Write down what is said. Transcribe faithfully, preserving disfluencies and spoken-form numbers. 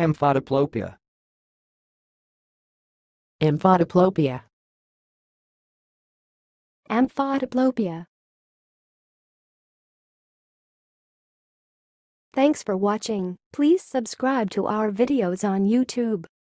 amphodiplopia? amphodiplopia, amphodiplopia. Thanks for watching. Please subscribe to our videos on YouTube.